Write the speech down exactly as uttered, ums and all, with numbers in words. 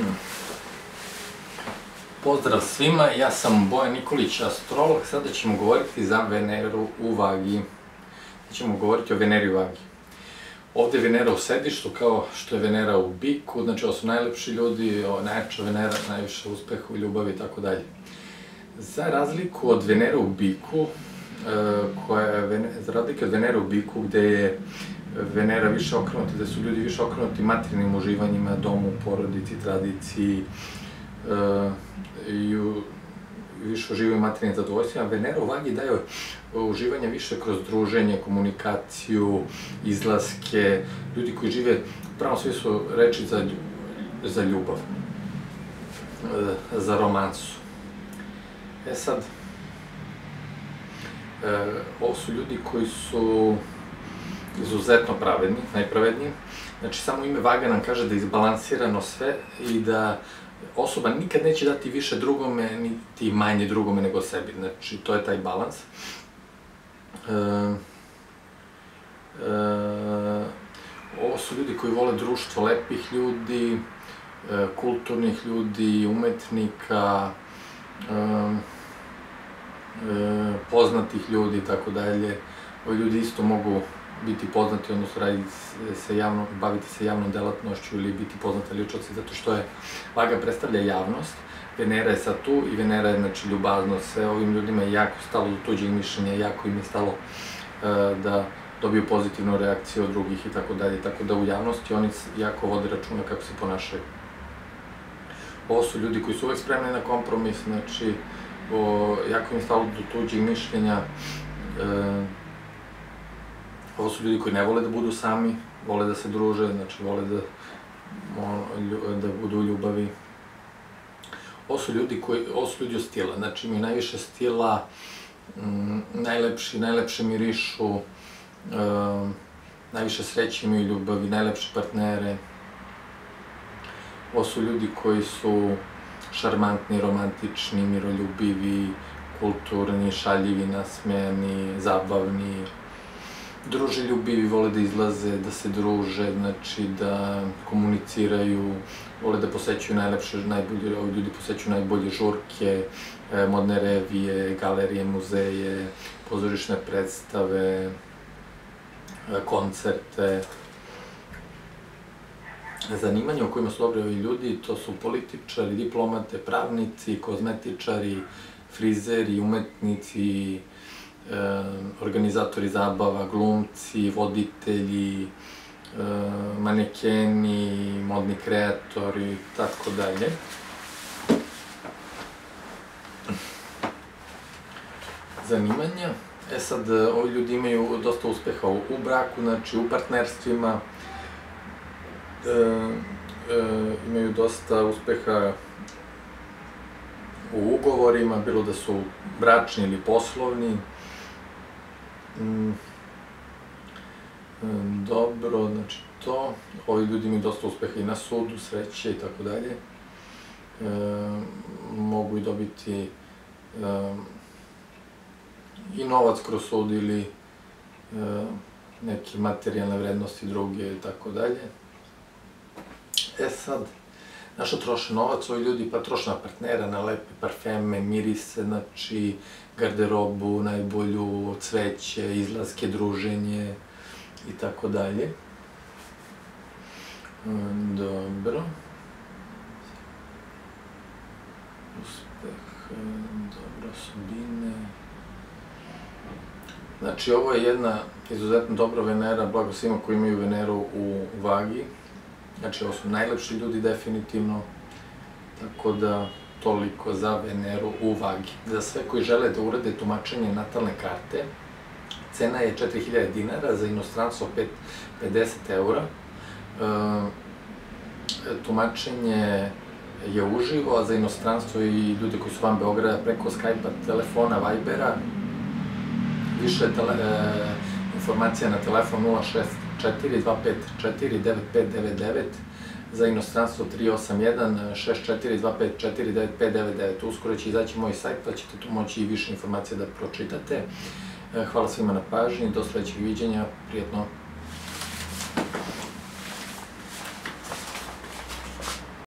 Pozdrav svima, ja sam Bojan Nikolić, astrolog. Sada ćemo govoriti za Veneru u Vagi. Sada ćemo govoriti o Veneri u Vagi. Ovde je Venera u sedištu, kao što je Venera u Biku, znači ovo su najlepši ljudi, najjača Venera, najviše uspeha u ljubavi i tako dalje. Za razliku od Venere u Biku, koja je, za razliku od Venere u Biku, gde je Venera više okrenuta, gde su ljudi više okrenuti materijalnim uživanjima, domu, porodici, tradiciji, i više uživaju materijalnim zadovoljstvima. Venera u Vagi daje uživanja više kroz druženje, komunikaciju, izlaske, ljudi koji žive, pravo svi su reči za ljubav, za romansu. E sad, ovo su ljudi koji su izuzetno pravedni, najpravedniji. Znači, samo ime Vaga nam kaže da je izbalansirano sve i da osoba nikad neće dati više drugome, niti manje drugome nego sebi. Znači, to je taj balans. Ovo su ljudi koji vole društvo lepih ljudi, kulturnih ljudi, umetnika, poznatih ljudi i tako dalje. Ovi ljudi isto mogu biti poznati, odnosno raditi se javno, baviti se javnom delatnošću ili biti poznate ličnosti, zato što je Vaga predstavlja javnost, Venera je sad tu i Venera je, znači, ljubaznost. Sve ovim ljudima je jako stalo do tuđeg mišljenja, jako im je stalo da dobiju pozitivnu reakciju od drugih i tako dalje, tako da u javnosti oni jako vode računa kako se ponašaju. Ovo su ljudi koji su uvek spremni na kompromis, znači, jako im je stalo do tuđeg mišljenja. Ovo su ljudi koji ne vole da budu sami, vole da se druže, znači vole da budu u ljubavi. Ovo su ljudi koji, ovo su ljudi od stila, znači imaju najviše stila, najlepši, najlepše mirišu, najviše sreće imaju ljubavi, najlepše partnere. Ovo su ljudi koji su šarmantni, romantični, miroljubivi, kulturni, šaljivi, nasmejani, zabavni, druželjubivi, vole da izlaze, da se druže, znači da komuniciraju, vole da posećuju najlepše, najbolje, ovi ljudi posećuju najbolje žurke, modne revije, galerije, muzeje, pozorišne predstave, koncerte. Zanimanja u kojima su dobri ovi ljudi, to su političari, diplomate, pravnici, kozmetičari, frizeri, umetnici, organizatori zabava, glumci, voditelji, manekeni, modni kreatori i tako dalje. Zanimanja. E sad, ovi ljudi imaju dosta uspeha u braku, znači u partnerstvima, imaju dosta uspeha u ugovorima, bilo da su bračni ili poslovni. Dobro, znači to. Ovi ljudi imaju dosta uspeha i na sudu, sreće i tako dalje. Mogu i dobiti i novac kroz sud ili neke materijalne vrednosti druge i tako dalje. E sad, na što troše novac? Ovi ljudi pa troše na partnera, na lepe parfeme, mirise, znači garderobu, najbolju, cveće, izlaske, druženje i tako dalje. Dobro. Uspeh, dobro, osobine. Znači, ovo je jedna izuzetno dobra Venera, blago svima koji imaju Veneru u Vagi. Znači, ovo su najlepši ljudi definitivno, tako da toliko za Veneru u Vagi. Za sve koji žele da urade tumačenje natalne karte, cena je četiri hiljade dinara, za inostranstvo pedeset eura. Tumačenje je uživo, a za inostranstvo i ljudi koji su van Beograda preko Skype-a, telefona, Vibera. Više informacija na telefon nula šest četiri dva pet četiri devet pet devet devet, za inostranstvo tri osam jedan šest četiri dva pet četiri devet pet devet devet. Uskoro će izaći moj sajt, pa ćete tu moći i više informacija da pročitate. Hvala svima na pažnji, do sledećeg viđenja, prijatno.